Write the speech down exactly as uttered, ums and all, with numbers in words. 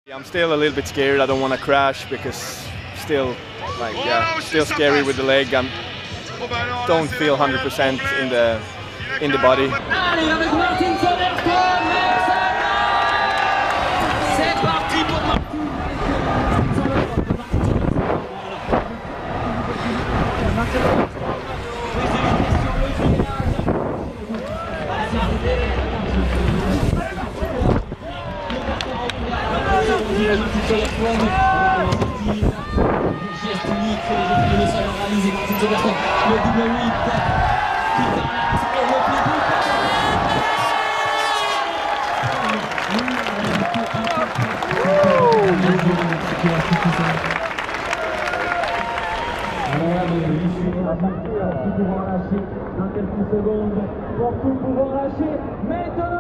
I'm still a little bit scared. I don't want to crash because still, like, yeah, still scary with the leg. I don't feel one hundred percent in the in the body. Allez, avec Martin Söderström, c'est parti pour Martin. Geste unique, le sol réalisé Martin Söderström, le double huit qui t'arrête et le plus alors là, l'issue à partir pour pouvoir lâcher dans quelques secondes, pour tout pouvoir lâcher maintenant.